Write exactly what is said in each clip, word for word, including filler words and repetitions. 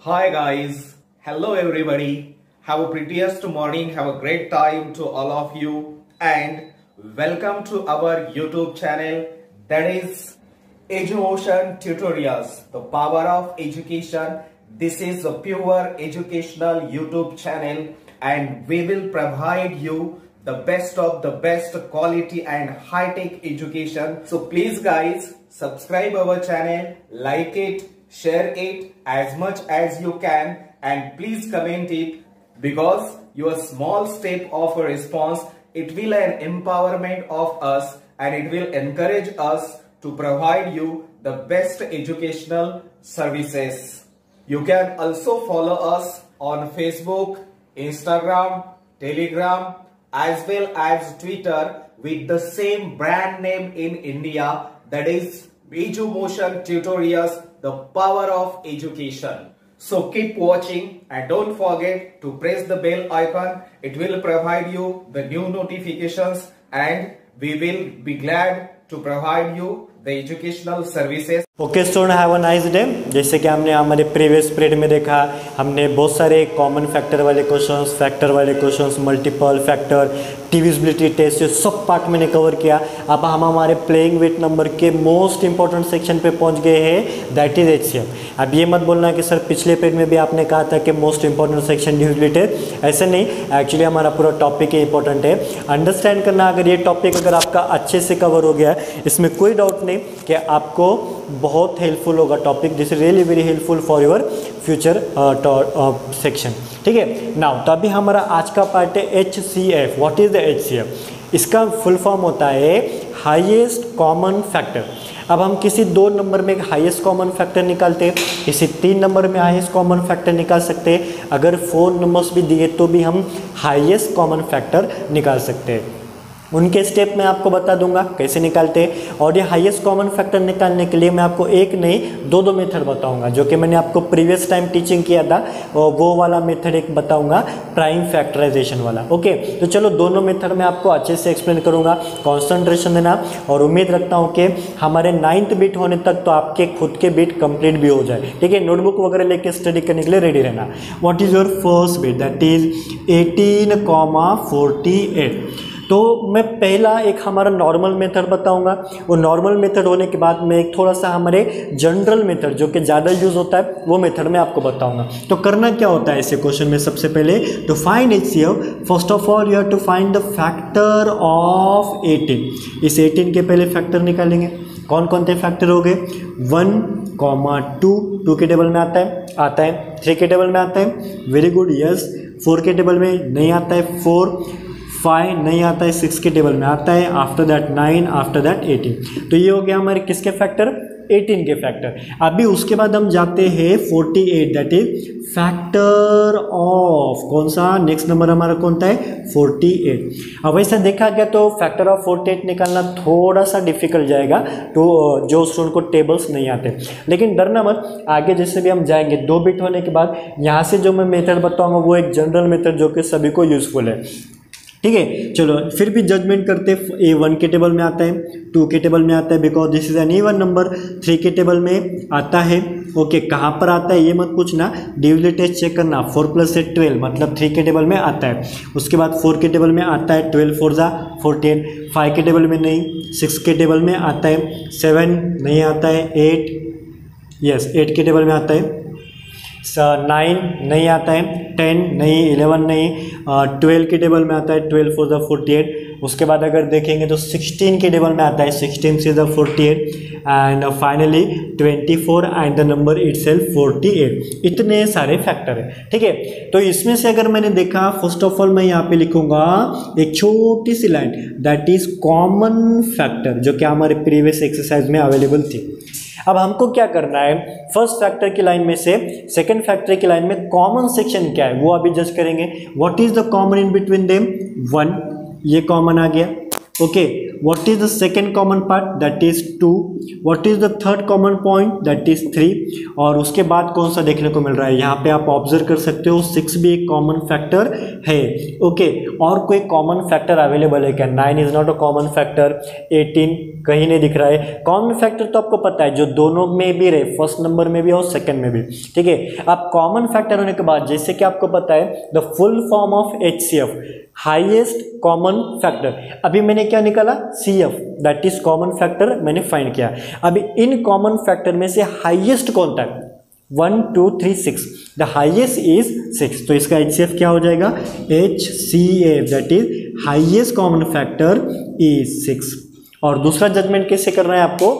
Hi guys, hello everybody. Have a prettiest morning, have a great time to all of you and welcome to our YouTube channel that is EduMotion Tutorials, the power of education. This is a pure educational YouTube channel and we will provide you the best of the best quality and high-tech education. So please guys, subscribe our channel, like it, share it as much as you can and please comment it because your small step of a response, it will an empowerment of us and it will encourage us to provide you the best educational services. You can also follow us on Facebook, Instagram, Telegram as well as Twitter with the same brand name in India, that is EduMotion Tutorials, the power of education. So keep watching and don't forget to press the bell icon. It will provide you the new notifications and we will be glad to provide you the educational services. Okay student, have a nice day. जैसे कि हमने हमारे previous period में देखा, हमने बहुत सारे common factor वाले क्वेश्चंस, फैक्टर वाले questions, multiple factor, divisibility test, ये सब पार्ट मैंने कवर किया। अब हम हमारे प्लेइंग विथ नंबर के मोस्ट इंपॉर्टेंट सेक्शन पे पहुंच गए हैं, दैट इज एचसीएफ। अब ये मत बोलना कि सर पिछले पीरियड में भी आपने कहा था कि मोस्ट इंपॉर्टेंट सेक्शन डिविजिबिलिटी, ऐसे नहीं, एक्चुअली हमारा पूरा टॉपिक ही इंपॉर्टेंट है। अंडरस्टैंड करना, अगर ये टॉपिक अगर आपका अच्छे से कवर हो गया, इसमें कोई डाउट नहीं कि आपको बहुत हेल्पफुल होगा topic, this is really very helpful for your future section. ठीक है, नाउ तो अभी हमारा आज का पार्ट है H C F. What is the H C F? इसका फुल फॉर्म होता है हाईएस्ट कॉमन फैक्टर। अब हम किसी दो नंबर में हाईएस्ट कॉमन फैक्टर निकालते हैं, किसी तीन नंबर में हाईएस्ट कॉमन फैक्टर निकाल सकते हैं, अगर फोर नंबर्स भी दिए तो भी हम हाईएस्ट कॉमन फैक्टर निकाल सकते हैं। उनके स्टेप मैं आपको बता दूंगा कैसे निकालते हैं, और ये हाईएस्ट कॉमन फैक्टर निकालने के लिए मैं आपको एक नहीं दो दो मेथड बताऊंगा, जो कि मैंने आपको प्रीवियस टाइम टीचिंग किया था, और वो वाला मेथड एक बताऊंगा, प्राइम फैक्टराइजेशन वाला। ओके, तो चलो दोनों मेथड में आपको अच्छे से एक्सप्लेन करूंगा, कॉन्सेंट्रेशन देना, और उम्मीद रखता हूँ कि हमारे नाइन्थ बीट होने तक तो आपके खुद के बीट कंप्लीट भी हो जाए। ठीक है, नोटबुक वगैरह लेके स्टडी करने के लिए रेडी रहना। What is your first beat? That is eighteen comma forty eight. तो मैं पहला एक हमारा नॉर्मल मेथड बताऊंगा, वो नॉर्मल मेथड होने के बाद मैं एक थोड़ा सा हमारे जनरल मेथड जो कि ज़्यादा यूज होता है वो मेथड मैं आपको बताऊंगा। तो करना क्या होता है ऐसे क्वेश्चन में, सबसे पहले to find HCF, first of all you have to find the factor of eighteen. इस एटीन के पहले फैक्टर निकालेंगे। कौन कौन से फैक्टर हो गए? वन कॉमा टू, टू के टेबल में आता है, आता है। थ्री के टेबल में आता है, वेरी गुड, यस। फोर के टेबल में नहीं आता है, फोर। फाइव नहीं आता है, सिक्स के टेबल में आता है, after that nine, after that eighteen. तो ये हो गया हमारे किसके फैक्टर? एटीन के फैक्टर। अभी उसके बाद हम जाते हैं forty eight, that is factor of कौन सा? नेक्स्ट नंबर हमारा कौन सा है? Forty eight. अब वैसा देखा गया तो फैक्टर ऑफ फोर्टी एट निकालना थोड़ा सा डिफिकल्ट जाएगा, तो जो स्टूडेंट को टेबल्स नहीं आते, लेकिन डरना मत, आगे जैसे भी हम जाएंगे दो बिट होने के बाद यहाँ से जो मैं मेथड बताऊंगा वो एक जनरल मेथड जो कि सभी को यूजफुल है। ठीक है, चलो फिर भी जजमेंट करते। ए वन के टेबल में आता है, टू के टेबल में आता है, because this is an even number. Three के टेबल में आता है, ओके, कहाँ पर आता है ये मत पूछना, डिविजिबिलिटी टेस्ट चेक करना। फोर प्लस से ट्वेल्व मतलब थ्री के टेबल में आता है। उसके बाद फोर के टेबल में आता है, ट्वेल्व फोर ज़ा फोर्टीन। फाइव के टेबल में नहीं, सिक्स के टेबल में आता है, सेवन नहीं आता है, एट, यस एट के टेबल में आता है, नाइन नहीं आता है, टेन नहीं, इलेवन नहीं, ट्वेल्व के टेबल में आता है, twelve four the forty eight. उसके बाद अगर देखेंगे तो सिक्सटीन के टेबल में आता है, सिक्सटीन से the forty eight, and finally twenty four and the number itself forty eight. इतने सारे फैक्टर है। ठीक है, तो इसमें से अगर मैंने देखा, फर्स्ट ऑफ ऑल मैं यहाँ पे लिखूंगा एक छोटी सी line, that is common factor, जो कि हमारे प्रीवियस एक्सरसाइज में अवेलेबल थी। अब हमको क्या करना है, फर्स्ट फैक्टर की लाइन में से सेकंड फैक्टर की लाइन में कॉमन सेक्शन क्या है वो अभी जज करेंगे। What is the common in between them? One, ये कॉमन आ गया। Okay, what is the second common part? That is two. What is the third common point? That is three. और उसके बाद कौन सा देखने को मिल रहा है, यहाँ पे आप ऑब्जर्व कर सकते हो सिक्स भी एक कॉमन फैक्टर है. ओके, और कोई कॉमन फैक्टर अवेलेबल है क्या? Nine is not a common factor. Eighteen कहीं नहीं दिख रहा है. कॉमन फैक्टर तो आपको पता है जो दोनों में भी रहे, फर्स्ट नंबर में भी और सेकंड में भी. ठीक है, अब कॉमन फैक्टर होने के बाद जैसे कि आपको पता है the full form of H C F, highest common factor. अभी मैंने क्या निकाला? C F, that is common factor मैंने फाइंड किया. अभी इन कॉमन फैक्टर में से हाईएस्ट कौन था? One two three six, the highest is six. तो इसका एच सी एफ क्या हो जाएगा? H C F, that is highest common factor is six. और दूसरा जजमेंट कैसे करना है आपको?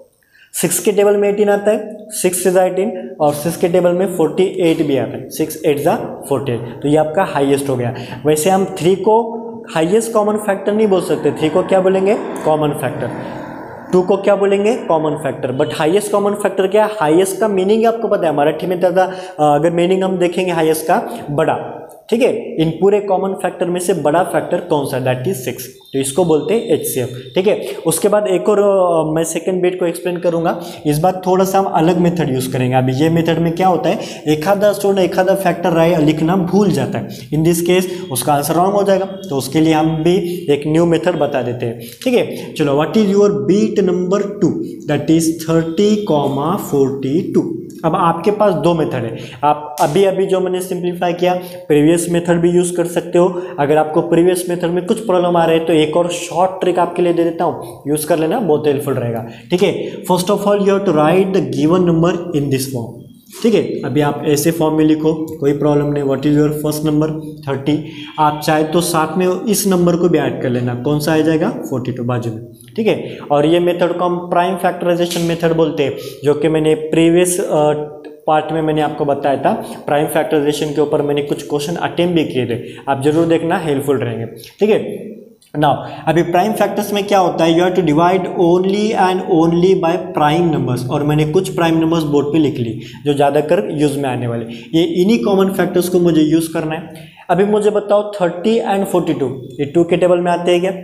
सिक्स के टेबल में एटीन आता है, सिक्स इज एटीन, और सिक्स के टेबल में फोर्टी एट भी आता है, सिक्स एट जा फोर्टी एट. तो ये आपका हाईएस्ट हो गया. वैसे हम थ्री को हाईएस्ट कॉमन फैक्टर नहीं बोल सकते, थ्री को क्या बोलेंगे? Common factor. टू को क्या बोलेंगे? Common factor. But highest common factor क्या है? हाईएस्ट का मीनिंग आपको पता है, मराठी में ज़्यादा अगर मीनिंग हम देखेंगे हाईएस्ट का, बड़ा. ठीक है, इन पूरे कॉमन फैक्टर में से बड़ा फैक्टर कौन सा? That is six. तो इसको बोलते हैं एच सी एफ. ठीक है, उसके बाद एक और uh, मैं सेकंड बिट को एक्सप्लेन करूंगा. इस बार थोड़ा सा हम अलग मेथड यूज करेंगे. अभी ये मेथड में क्या होता है, एक आधा स्टूडेंट एक आधा फैक्टर राय लिखना भूल जाता है. इन दिस केस उसका आंसर रॉन्ग हो जाएगा, तो उसके लिए हम भी एक न्यू मेथड बता देते हैं. ठीक है, चलो, what is your beat number two? That is thirty comma forty two. अब आपके पास दो मेथड है. आप अभी अभी जो मैंने सिंप्लीफाई किया, प्रीवियस मेथड भी यूज कर सकते हो. अगर आपको प्रीवियस मेथड में कुछ प्रॉब्लम आ रहे हैं तो एक और शॉर्ट ट्रिक आपके लिए दे देता हूँ, यूज कर लेना, बहुत हेल्पफुल रहेगा. ठीक है, first of all you have to write the given number in this form. ठीक है, अभी आप ऐसे फॉर्म में लिखो, कोई प्रॉब्लम नहीं. What is your first number? Thirty. आप चाहे तो साथ में इस नंबर को भी ऐड कर लेना. कौन सा आ जाएगा? फोर्टी टू बाजू में. ठीक है, और ये मेथड को हम प्राइम फैक्टराइजेशन मेथड बोलते हैं, जो कि मैंने प्रीवियस पार्ट में मैंने आपको बताया था. प्राइम फैक्टराइजेशन के ऊपर मैंने कुछ क्वेश्चन अटेम्प्ट भी किए थे, आप जरूर देखना, हेल्पफुल रहेंगे. ठीक है, नाउ अभी प्राइम फैक्टर्स में क्या होता है, you have to divide only and only by prime numbers. और मैंने कुछ प्राइम नंबर्स बोर्ड पे लिख ली जो ज़्यादातर यूज में आने वाले. ये इन्हीं कॉमन फैक्टर्स को मुझे यूज करना है. अभी मुझे बताओ thirty and forty two, two टू के टेबल में आते हैं क्या?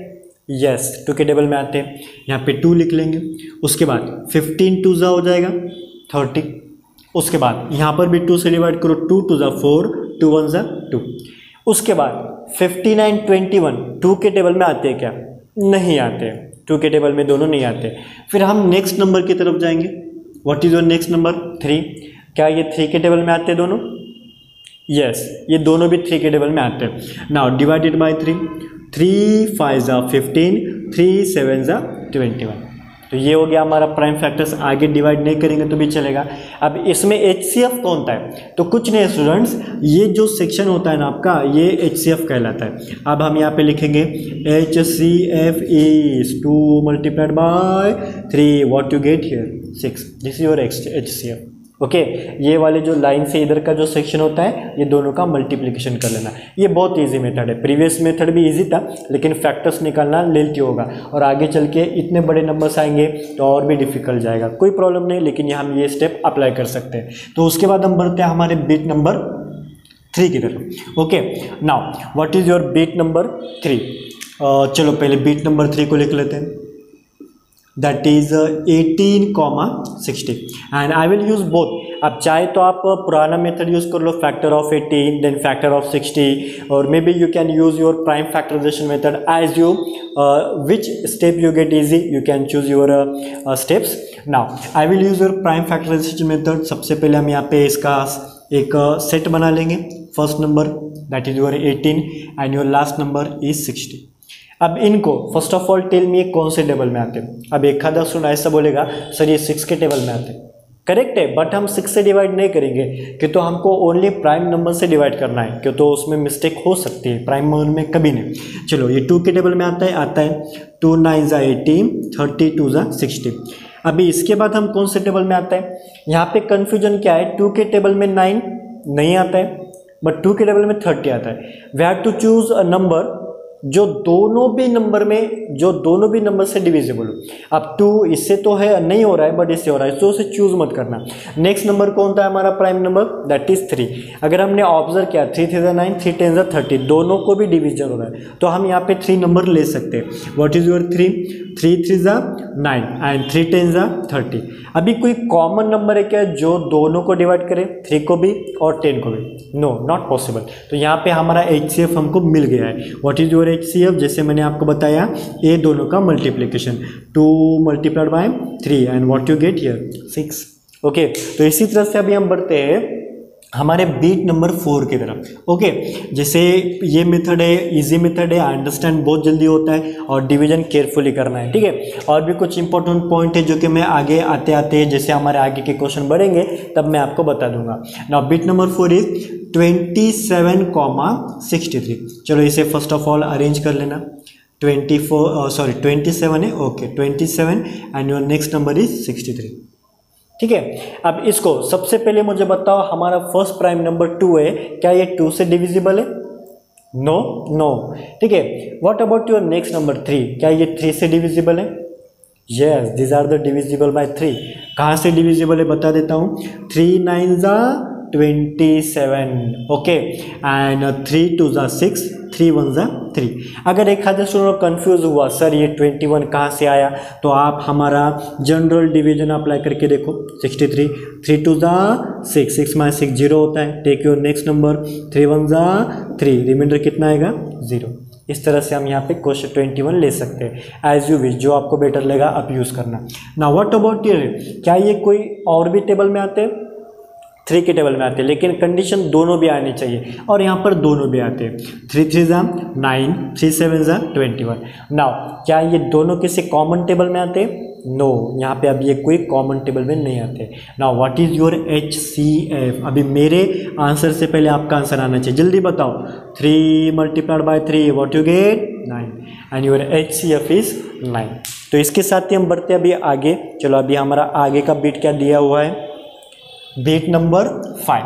यस, टू के टेबल में आते हैं. यहाँ पे टू लिख लेंगे. उसके बाद फिफ्टीन टू जा हो जाएगा थर्टी. उसके बाद यहाँ पर भी टू से डिवाइड करो, टू टू जा फोर, टू वन जा टू. उसके बाद fifteen and twenty one two के टेबल में आते हैं क्या? नहीं आते हैं, टू के टेबल में दोनों नहीं आते. फिर हम नेक्स्ट नंबर की तरफ जाएंगे. What is your next number? Three. क्या ये थ्री के टेबल में आते हैं दोनों? यस, ये दोनों भी थ्री के टेबल में आते हैं. Now divided by three, three five जा फिफ्टीन, थ्री सेवन जा ट्वेंटी वन. तो ये हो गया हमारा प्राइम फैक्टर्स. आगे डिवाइड नहीं करेंगे तो भी चलेगा. अब इसमें एच सी एफ कौन था? तो कुछ नहीं स्टूडेंट्स, ये जो सेक्शन होता है ना आपका, ये एच सी एफ कहलाता है. अब हम यहाँ पे लिखेंगे H C F is two multiplied by three. What you get here? Six. This is your H C F. Okay, ये वाले जो लाइन से इधर का जो सेक्शन होता है, ये दोनों का मल्टीप्लिकेशन कर लेना. ये बहुत इजी मेथड है. प्रीवियस मेथड भी इजी था, लेकिन फैक्टर्स निकालना लेंथी होगा, और आगे चल के इतने बड़े नंबर्स आएंगे तो और भी डिफिकल्ट जाएगा. कोई प्रॉब्लम नहीं, लेकिन ये हम ये स्टेप अप्लाई कर सकते हैं. तो उसके बाद हम बढ़ते हैं हमारे बीट नंबर थ्री की तरफ. Okay, now what is your beat number three? चलो पहले बीट नंबर थ्री को लिख लेते हैं. That is eighteen comma sixty. And I will use both. अब चाहे तो आप पुराना मेथड यूज कर लो, factor of eighteen then factor of sixty, और maybe you can use your prime factorization method as you which step you get easy, you can choose your steps. Now I will use your prime factorization method. सबसे पहले हम यहाँ पे इसका एक set uh, बना लेंगे. First number that is your eighteen and your last number is sixty. अब इनको first of all tell me कौन से टेबल में आते हैं. अब एक आधा स्टूडेंट ऐसा बोलेगा सर ये सिक्स के टेबल में आते हैं. करेक्ट है, बट हम सिक्स से डिवाइड नहीं करेंगे, कि तो हमको ओनली प्राइम नंबर से डिवाइड करना है, कि तो उसमें मिस्टेक हो सकती है, प्राइम नंबर में कभी नहीं. चलो, ये टू के टेबल में आता है आता है टू नाइन जा एटीन, थर्टी टू जा सिक्सटी. अभी इसके बाद हम कौन से टेबल में आता है? यहाँ पे कन्फ्यूजन क्या है, टू के टेबल में नाइन नहीं आता है, बट टू के टेबल में थर्टी आता है. We have to choose a number जो दोनों भी नंबर में जो दोनों भी नंबर से डिविजिबल हो। अब टू इससे तो है नहीं हो रहा है बट इससे हो रहा है, तो उसे चूज मत करना। नेक्स्ट नंबर कौन था हमारा prime number, that is three. अगर हमने ऑब्जर्व किया थ्री थ्री ज़ा नाइन, थ्री टेन ज़ा थर्टी, दोनों को भी डिविजन हो रहा है, तो हम यहाँ पे थ्री नंबर ले सकते हैं। What is your three, three three ज़ा नाइन एंड थ्री टेन ज़ा थर्टी। अभी कोई कॉमन नंबर है क्या जो दोनों को डिवाइड करे, थ्री को भी और टेन को भी? No, not possible. तो यहाँ पे हमारा एच सी एफ हमको मिल गया है। What is your H C F, जैसे मैंने आपको बताया ये दोनों का multiplication, two multiplied by three and what you get here six. Okay, तो इसी तरह से अभी हम बढ़ते हैं हमारे बीट नंबर फोर की तरफ। ओके, जैसे ये मेथड है, इजी मेथड है, आई अंडरस्टैंड, बहुत जल्दी होता है और डिवीजन केयरफुली करना है, ठीक है। और भी कुछ इंपॉर्टेंट पॉइंट है जो कि मैं आगे आते आते जैसे हमारे आगे के क्वेश्चन बढ़ेंगे तब मैं आपको बता दूंगा। Now bit number four is twenty seven comma sixty three. चलो इसे फर्स्ट ऑफ ऑल अरेंज कर लेना। Twenty four sorry twenty seven है, okay, twenty seven and your next number is sixty three, ठीक है। अब इसको सबसे पहले मुझे बताओ, हमारा फर्स्ट प्राइम नंबर टू है, क्या ये टू से डिविजिबल है? नो नो, ठीक है। What about your next number three, क्या ये थ्री से डिविजिबल है? Yes, this are the divisible by three. कहाँ से डिविजिबल है बता देता हूँ, थ्री नाइन ज़ा twenty seven, okay, and three two ज़ा सिक्स, थ्री वन ज़ा थ्री। अगर एक हजार स्टूडेंट कंफ्यूज हुआ सर ये ट्वेंटी वन कहाँ से आया, तो आप हमारा जनरल डिवीजन अप्लाई करके देखो, सिक्सटी थ्री, थ्री टू ज़ा six, six minus six zero होता है, take your next number, three one ज़ा थ्री, रिमाइंडर कितना आएगा? जीरो। इस तरह से हम यहाँ पे क्वेश्चन ट्वेंटी वन ले सकते हैं, एज यू विश, जो आपको बेटर लगा आप यूज़ करना। नाउ व्हाट अबाउट ये, क्या ये कोई और भी टेबल में आते हैं? थ्री के टेबल में आते हैं, लेकिन कंडीशन दोनों भी आनी चाहिए, और यहाँ पर दोनों भी आते हैं। थ्री थ्री ज़ा नाइन, थ्री सेवन ज़ा ट्वेंटी वन। नाउ क्या ये दोनों किसी कॉमन टेबल में आते हैं? नो, यहाँ पे अब ये कोई कॉमन टेबल में नहीं आते। Now what is your H C F, अभी मेरे आंसर से पहले आपका आंसर आना चाहिए, जल्दी बताओ। Three multiplied by three, what you get? Nine, and your H C F is nine. तो इसके साथ ही हम बढ़ते हैं अभी आगे। चलो अभी हमारा आगे का बीट क्या दिया हुआ है, bit number five.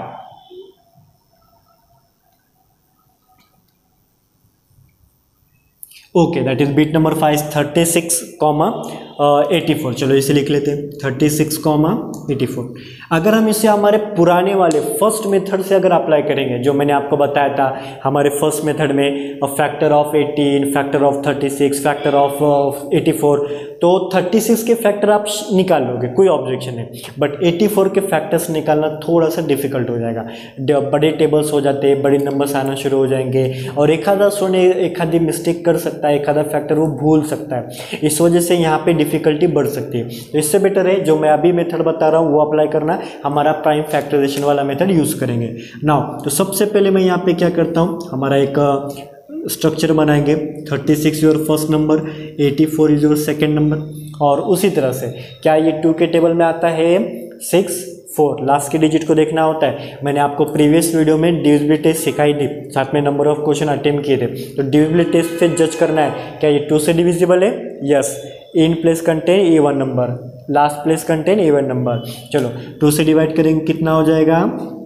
Okay, that is bit number five, thirty six comma eighty four. चलो इसे लिख लेते हैं, thirty six comma eighty four. अगर हम इसे हमारे पुराने वाले फर्स्ट मेथड से अगर अप्लाई करेंगे, जो मैंने आपको बताया था हमारे फर्स्ट मेथड में, factor of eighteen, factor of thirty six, factor of eighty four, तो थर्टी सिक्स के फैक्टर आप निकाल लोगे, कोई ऑब्जेक्शन नहीं, बट एटी फोर के फैक्टर्स निकालना थोड़ा सा डिफिकल्ट हो जाएगा। बड़े टेबल्स हो जाते हैं, बड़े नंबर्स आना शुरू हो जाएंगे, और एक आधा सोने एक आधी मिस्टेक कर सकता है, एक आधा फैक्टर वो भूल सकता है, इस वजह से यहाँ पे डिफिकल्टी बढ़ सकती है। तो इससे बेटर है जो मैं अभी मेथड बता रहा हूँ वो अप्लाई करना, हमारा प्राइम फैक्टराइजेशन वाला मेथड यूज़ करेंगे। नाउ तो सबसे पहले मैं यहाँ पे क्या करता हूँ, हमारा एक स्ट्रक्चर बनाएंगे, thirty six your first number, eighty four is your second number, और उसी तरह से क्या ये टू के टेबल में आता है? सिक्स फोर, लास्ट के डिजिट को देखना होता है। मैंने आपको प्रीवियस वीडियो में डिविजिबिलिटी टेस्ट सिखाई थी, साथ में नंबर ऑफ क्वेश्चन अटेम्प्ट किए थे, तो डिविजिबिलिटी टेस्ट से जज करना है क्या ये टू से डिविजिबल है? Yes, in place contain a one number, last place contain a one number. चलो टू से डिवाइड करेंगे कितना हो जाएगा?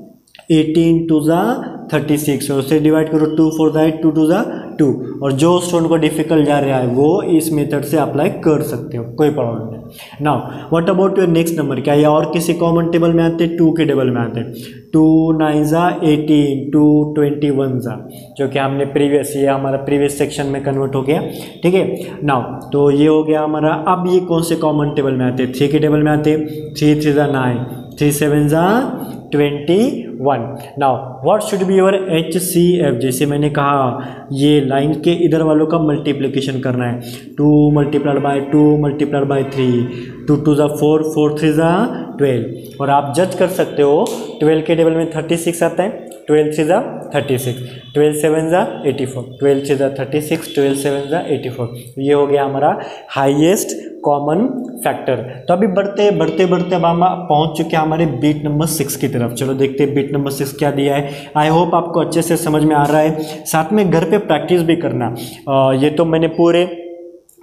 एटीन टू ज़ा थर्टी सिक्स, और उसे डिवाइड करो टू फोर ज़ा एट, टू टू ज़ा टू, और जो स्टूडेंट को डिफिकल्ट जा रहा है वो इस मेथड से अप्लाई कर सकते हो, कोई प्रॉब्लम नहीं। Now what about your next number, क्या ये और किसी कॉमन टेबल में आते हैं? टू के टेबल में आते हैं, टू नाइन ज़ा एटीन, टू ट्वेंटी वन ज़ा, जो कि हमने प्रीवियस, ये हमारा प्रीवियस सेक्शन में कन्वर्ट हो गया, ठीक है। नाउ तो ये हो गया हमारा। अब ये कौन से कॉमन टेबल में आते हैं? थ्री के टेबल में आते हैं, थ्री थ्री ज़ा नाइन, थ्री सेवन ज़ा twenty one. Now what should be your H C F, जैसे मैंने कहा ये लाइन के इधर वालों का मल्टीप्लिकेशन करना है, two multiplied by two multiplied by three, two two ज़ा फोर, फोर थ्री ज़ा ट्वेल्व, और आप जज कर सकते हो ट्वेल्व के टेबल में थर्टी सिक्स आता है, ट्वेल्व थ्री ज़ा थर्टी सिक्स, ट्वेल्व सेवन ज़ा एटी फोर, ट्वेल्व थ्री ज़ा थर्टी सिक्स, ट्वेल्व सेवन ज़ा एटी फोर। ये हो गया हमारा हाईएस्ट कॉमन फैक्टर। तो अभी बढ़ते बढ़ते बढ़ते अब हम पहुंच चुके हैं हमारे बीट नंबर सिक्स की तरफ। चलो देखते हैं बीट नंबर सिक्स क्या दिया है। आई होप आपको अच्छे से समझ में आ रहा है, साथ में घर पे प्रैक्टिस भी करना। आ, ये तो मैंने पूरे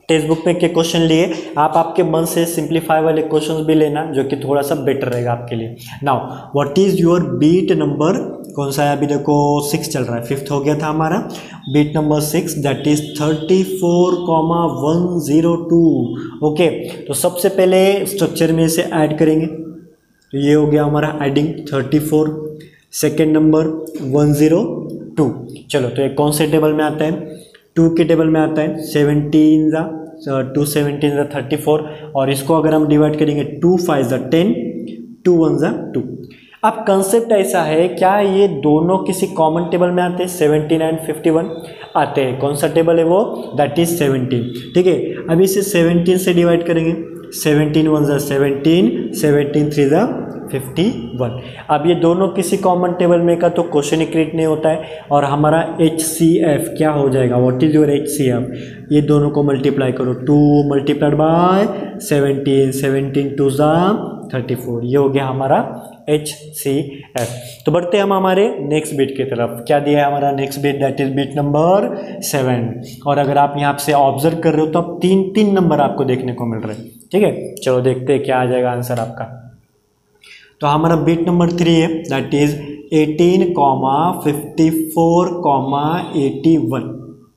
टेक्स्ट बुक में के क्वेश्चन लिए, आप आपके मन से सिंप्लीफाई वाले क्वेश्चंस भी लेना जो कि थोड़ा सा बेटर रहेगा आपके लिए। Now what is your beat number, कौन सा है अभी देखो सिक्स चल रहा है, फिफ्थ हो गया था हमारा, bit number six that is thirty four comma one zero two. Okay, तो सबसे पहले स्ट्रक्चर में इसे ऐड करेंगे, तो ये हो गया हमारा adding thirty four, second number one zero two. चलो तो एक कौन से टेबल में आता है, टू के टेबल में आता है, सेवनटीन ज़ा टू सेवनटीन ज़ा थर्टी फोर, और इसको अगर हम डिवाइड करेंगे टू फाइव ज़ा टेन, टू वन ज़ा टू। अब कंसेप्ट ऐसा है, क्या ये दोनों किसी कॉमन टेबल में आते हैं, सेवनटीन एंड फिफ्टी वन आते हैं, कौन सा टेबल है वो, दैट इज सेवनटीन। ठीक है, अब इसे सेवनटीन से डिवाइड करेंगे, सेवनटीन वन ज़ा सेवनटीन, सेवनटीन थ्री ज़ा फिफ्टी वन। अब ये दोनों किसी कॉमन टेबल में का तो क्वेश्चन ही क्रिएट नहीं होता है, और हमारा एच सी एफ क्या हो जाएगा, what is your H C F, ये दोनों को मल्टीप्लाई करो, two multiplied by seventeen, seventeen two ज़ा थर्टी फोर, ये हो गया हमारा एच सी एफ। तो बढ़ते हैं हम हमारे नेक्स्ट बीट की तरफ, क्या दिया है हमारा next bit, that is bit number seven. और अगर आप यहाँ से ऑब्जर्व कर रहे हो तो अब तीन तीन नंबर आपको देखने को मिल रहे हैं। ठीक है, चलो देखते हैं क्या आ जाएगा आंसर आपका। तो हमारा बीट नंबर थ्री है, that is eighteen comma fifty four comma eighty one.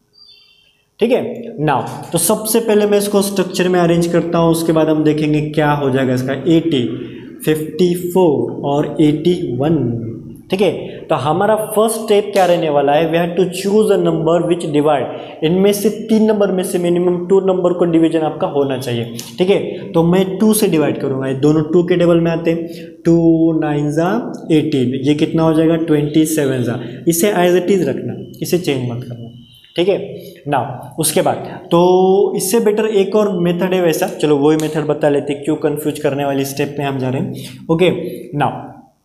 ठीक है, नाउ तो सबसे पहले मैं इसको स्ट्रक्चर में अरेंज करता हूँ, उसके बाद हम देखेंगे क्या हो जाएगा इसका, एटी, फिफ्टी फोर और एटी वन। ठीक है, तो हमारा फर्स्ट स्टेप क्या रहने वाला है, we have to choose a number which divide, इनमें से तीन नंबर में से मिनिमम टू नंबर को डिवीजन आपका होना चाहिए। ठीक है, तो मैं टू से डिवाइड करूंगा, ये दोनों टू के टेबल में आते हैं, टू नाइन ज़ा एटीन, ये कितना हो जाएगा ट्वेंटी सेवन ज़ा, इसे एज इट इज रखना, इसे चेंज मत करना। ठीक है, नाउ उसके बाद तो इससे बेटर एक और मेथड है वैसा, चलो वही मेथड बता लेते, क्यों कंफ्यूज करने वाली स्टेप में हम जा रहे हैं। ओके, नाउ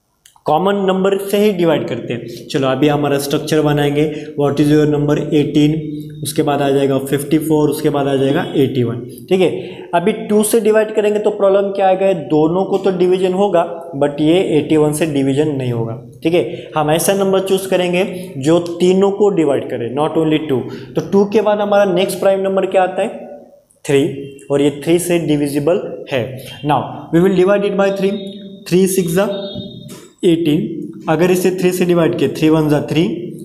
कॉमन नंबर से ही डिवाइड करते हैं। चलो अभी हमारा स्ट्रक्चर बनाएंगे, what is your number eighteen, उसके बाद आ जाएगा फिफ्टी फोर, उसके बाद आ जाएगा एटी वन। ठीक है, अभी टू से डिवाइड करेंगे तो प्रॉब्लम क्या आएगा, दोनों को तो डिवीजन होगा बट ये एटी वन से डिवीजन नहीं होगा। ठीक है, हम ऐसा नंबर चूज करेंगे जो तीनों को डिवाइड करे, नॉट ओनली टू। तो टू के बाद हमारा नेक्स्ट प्राइम नंबर क्या आता है, थ्री, और ये थ्री से डिविजिबल है। Now we will divide it by three, three six ज़ा एटीन, अगर इसे थ्री से डिवाइड किया, थ्री वन ज़ा थ्री,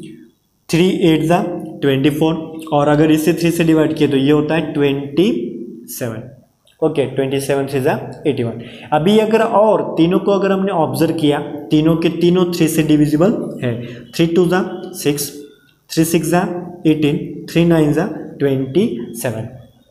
थ्री एट ज़ा ट्वेंटी फोर, और अगर इसे थ्री से डिवाइड किया तो ये होता है twenty seven. Okay, twenty seven three ज़ा एटी वन। अभी अगर और तीनों को अगर हमने ऑब्जर्व किया, तीनों के तीनों थ्री से डिविजिबल है, थ्री टू ज़ा सिक्स, थ्री सिक्स ज़ा एटीन, थ्री नाइन ज़ा ट्वेंटी सेवन।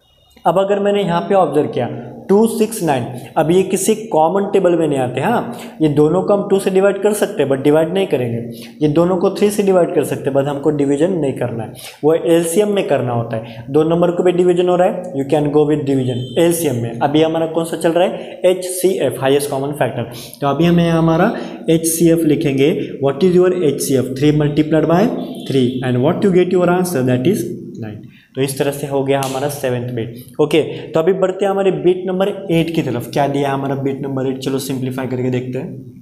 अब अगर मैंने यहाँ पे ऑब्जर्व किया टू सिक्स नाइन, अब ये किसी कॉमन टेबल में नहीं आते। हाँ, ये दोनों को हम टू से डिवाइड कर सकते हैं बट डिवाइड नहीं करेंगे, ये दोनों को थ्री से डिवाइड कर सकते हैं बट हमको डिवीजन नहीं करना है, वो एलसीएम में करना होता है। दो नंबर को भी डिवीजन हो रहा है, you can go with division LCM में। अभी हमारा कौन सा चल रहा है, H C F, highest common factor. तो अभी हमें हमारा एच सी एफ लिखेंगे, what is your H C F, three multiplied by three, and what you get your answer, that is nine. तो इस तरह से हो गया हमारा सेवेंथ बीट। ओके, तो अभी बढ़ते हैं हमारे बीट नंबर एट की तरफ, क्या दिया है हमारा बीट नंबर एट, चलो सिंप्लीफाई करके देखते हैं।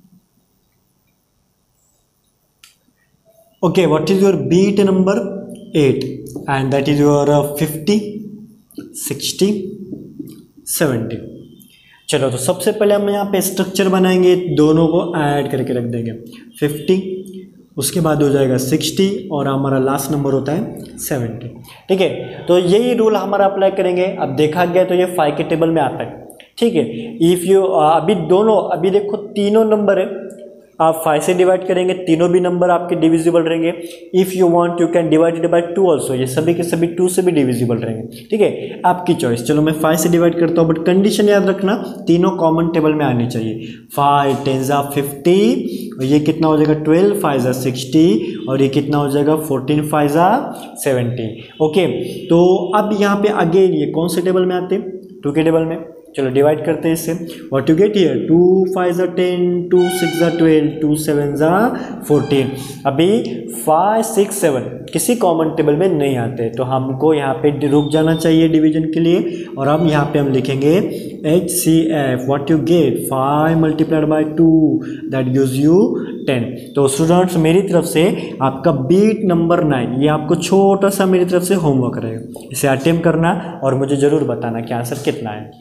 Okay, what is your beat number eight, and that is your fifty, sixty, seventy. चलो तो सबसे पहले हम यहाँ पे स्ट्रक्चर बनाएंगे, दोनों को ऐड करके रख देंगे, फिफ्टी, उसके बाद हो जाएगा सिक्सटी, और हमारा लास्ट नंबर होता है सेवेंटी। ठीक है, तो यही रूल हमारा अप्लाई करेंगे। अब देखा गया तो ये फाइव के टेबल में आता है। ठीक है, इफ़ यू अभी दोनों, अभी देखो तीनों नंबर है, आप फाइव से डिवाइड करेंगे, तीनों भी नंबर आपके डिविजिबल रहेंगे। If you want you can divide it by two also, ये सभी के सभी टू से भी डिविजिबल रहेंगे। ठीक है, आपकी चॉइस। चलो मैं फाइव से डिवाइड करता हूँ, बट कंडीशन याद रखना, तीनों कॉमन टेबल में आनी चाहिए। फाइव टेन ज़ा फिफ्टी, और ये कितना हो जाएगा ट्वेल्व, फाइव ज़ा सिक्सटी, और ये कितना हो जाएगा फोर्टीन, फाइव ज़ा सेवेंटी। ओके, तो अब यहाँ पे अगेन ये कौन से टेबल में आते हैं, टू के टेबल में। चलो डिवाइड करते हैं इससे। What you get here, two five ज़ा टेन, टू सिक्स ज़ा ट्वेल्व, टू सेवन ज़ा फोर्टीन। अभी फाइव सिक्स सेवन किसी कॉमन टेबल में नहीं आते, तो हमको यहाँ पे रुक जाना चाहिए डिवीजन के लिए, और अब यहाँ पे हम लिखेंगे H C F. What you get, five multiplied by two, that gives you ten. तो स्टूडेंट्स मेरी तरफ से आपका बीट नंबर नाइन, ये आपको छोटा सा मेरी तरफ से होमवर्क रहेगा, इसे अटेम्प्ट करना और मुझे ज़रूर बताना कि आंसर कितना है।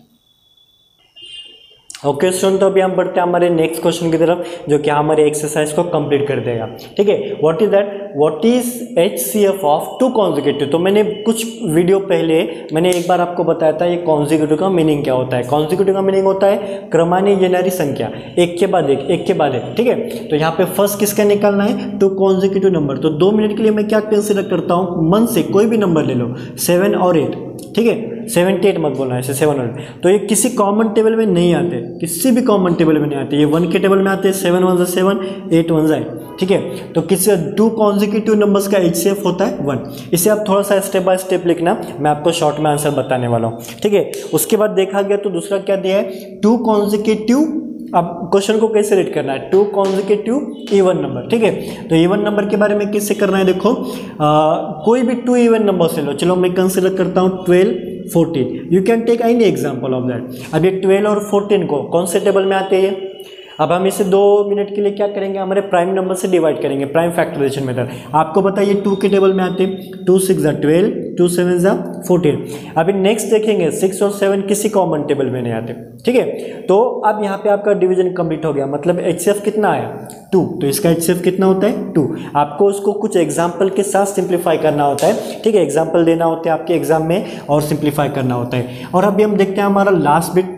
ओके स्टूडेंट, तो अभी हम बढ़ते हैं हमारे नेक्स्ट क्वेश्चन की तरफ, जो कि हमारे एक्सरसाइज को कंप्लीट कर देगा। ठीक है, what is that, what is H C F of two consecutive. तो मैंने कुछ वीडियो पहले मैंने एक बार आपको बताया था ये कॉन्जिक्यूटिव का मीनिंग क्या होता है। कॉन्जिक्यूटिव का मीनिंग होता है क्रमान्वय जेनरी संख्या, एक के बाद एक, एक के बाद एक। ठीक है, तो यहाँ पे फर्स्ट किसका निकालना है, टू कॉन्जिक्यूटिव नंबर। तो दो मिनट के लिए मैं क्या कंसिडर करता हूँ, मन से कोई भी नंबर ले लो, सेवन और एट। ठीक है, सेवेंटी एट मत बोलना, ऐसे सेवन और तो ये किसी कॉमन टेबल में नहीं आते, किसी भी कॉमन टेबल में नहीं आते, ये वन के टेबल में आते हैं, सेवन वन ज़ा सेवन, एट वन ज़ा एट। ठीक है, तो किसी टू कॉन्जिक्यूटिव नंबर्स का एच सी एफ होता है वन। इसे आप थोड़ा सा स्टेप बाय स्टेप लिखना, मैं आपको शॉर्ट में आंसर बताने वाला हूँ। ठीक है, उसके बाद देखा गया तो दूसरा क्या दिया है, टू कॉन्जिक्यूटिव। अब क्वेश्चन को कैसे रीड करना है, टू कॉन्जिक्यूटिव इवन नंबर। ठीक है, तो इवन नंबर के बारे में कैसे करना है, देखो आ, कोई भी टू इवन नंबर से लो। चलो मैं कंसिडर करता हूँ twelve, fourteen, you can take any example of that. अब ये ट्वेल्व और फोर्टीन को कौन से टेबल में आते हैं, अब हम इसे दो मिनट के लिए क्या करेंगे, हमारे प्राइम नंबर से डिवाइड करेंगे, प्राइम फैक्टराइजेशन मेथड। आपको बताइए टू के टेबल में आते हैं, टू सिक्स ज़ा ट्वेल्व, टू सेवन ज़ा फोर्टीन। अभी नेक्स्ट देखेंगे सिक्स और सेवन किसी कॉमन टेबल में नहीं आते। ठीक है, तो अब यहाँ पे आपका डिवीजन कंप्लीट हो गया, मतलब एच सी एफ कितना आया, टू। तो इसका एच सी एफ कितना होता है, टू। आपको उसको कुछ एग्जाम्पल के साथ सिंप्लीफाई करना होता है। ठीक है, एग्जाम्पल देना होता है आपके एग्जाम में और सिंप्लीफाई करना होता है। और अभी हम देखते हैं हमारा लास्ट बिट,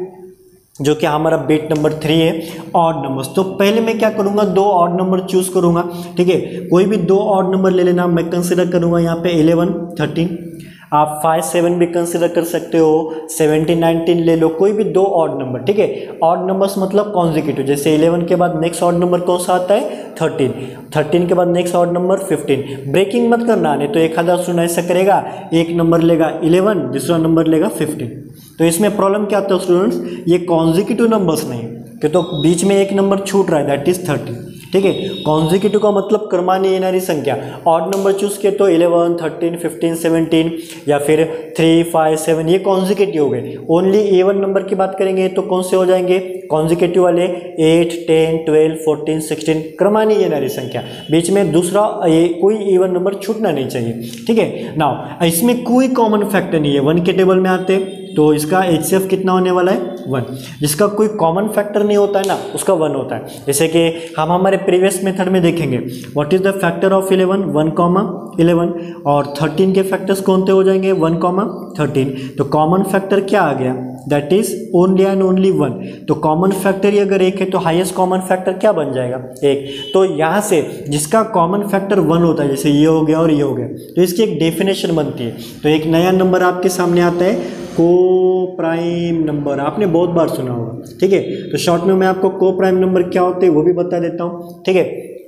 जो कि हमारा बिट नंबर थ्री है, ऑड नंबर्स। तो पहले मैं क्या करूंगा, दो ऑड नंबर चूज करूंगा। ठीक है, कोई भी दो ऑड नंबर ले लेना, मैं कंसिडर करूंगा यहाँ पे इलेवन, थर्टीन। आप फाइव सेवन भी कंसिडर कर सकते हो, सेवनटीन, नाइनटीन ले लो, कोई भी दो ऑड नंबर। ठीक है, ऑड नंबर्स मतलब कॉन्जिक्यूटिव, जैसे इलेवन के बाद नेक्स्ट ऑड नंबर कौन सा आता है, थर्टीन। थर्टीन के बाद next odd number fifteen. Breaking मत करना, नहीं तो एक आधा सुना ऐसा करेगा, एक नंबर लेगा इलेवन, दूसरा नंबर लेगा फिफ्टीन। तो इसमें प्रॉब्लम क्या आता है स्टूडेंट्स, ये कॉन्जिक्यूटिव नंबर्स नहीं कि तो बीच में एक नंबर छूट रहा है, दैट इज थर्टीन। ठीक है, कॉन्जिक्यूटिव का मतलब क्रमान्वय जेनरी संख्या। ऑड नंबर चूज किए तो इलेवन, थर्टीन, फिफ्टीन, सेवनटीन या फिर थ्री, फाइव, सेवन, ये कॉन्जिक्यूटिव हो गए। ओनली इवन नंबर की बात करेंगे तो कौन से हो जाएंगे कॉन्जिक्यूटिव वाले, eight, ten, twelve, fourteen, sixteen, क्रमान्वय जेनरी संख्या। बीच में दूसरा ये कोई इवन नंबर छूटना नहीं चाहिए। ठीक है, नाउ इसमें कोई कॉमन फैक्टर नहीं है, वन के टेबल में आते तो इसका एच सी एफ कितना होने वाला है, वन। जिसका कोई कॉमन फैक्टर नहीं होता है ना, उसका वन होता है। जैसे कि हम हमारे प्रीवियस मेथड में देखेंगे, what is the factor of eleven, one comma eleven, और थर्टीन के फैक्टर्स कौन से हो जाएंगे, वन कॉमा थर्टीन। तो कॉमन फैक्टर क्या आ गया, that is only and only one. तो कॉमन फैक्टर ही अगर एक है तो हाईएस्ट कॉमन फैक्टर क्या बन जाएगा, एक। तो यहाँ से जिसका कॉमन फैक्टर वन होता है, जैसे ये हो गया और ये हो गया, तो इसकी एक डेफिनेशन बनती है। तो एक नया नंबर आपके सामने आता है, को प्राइम नंबर, आपने बहुत बार सुना होगा। ठीक है, तो शॉर्ट में मैं आपको को प्राइम नंबर क्या होते हैं वो भी बता देता हूँ। ठीक है,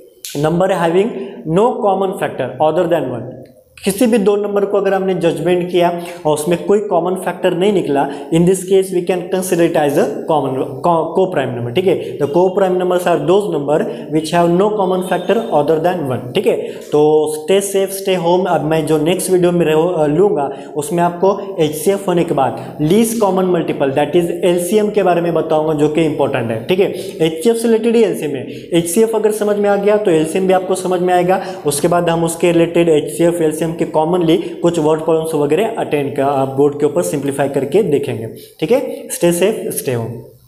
number having no common factor other than one. किसी भी दो नंबर को अगर हमने जजमेंट किया और उसमें कोई कॉमन फैक्टर नहीं निकला, in this case we can consider it as a common coprime number. ठीक है, the coprime numbers are those number which have no common factor other than one. ठीक है, तो स्टे सेफ, स्टे होम। अब मैं जो next video में लूँगा उसमें आपको एच सी एफ होने के बाद least common multiple that is L C M के बारे में बताऊंगा, जो कि इंपॉर्टेंट है। ठीक है, एच सी एफ से रिलेटेड ही एल सी एम है। एच सी एफ अगर समझ में आ गया तो एल सी एम भी आपको समझ में आएगा। उसके बाद हम उसके related H C F, L C M के कॉमनली कुछ वर्ड प्रॉब्लम्स वगैरह अटेंड का बोर्ड के ऊपर सिंप्लीफाई करके देखेंगे। ठीक है, स्टे सेफ, स्टे होम।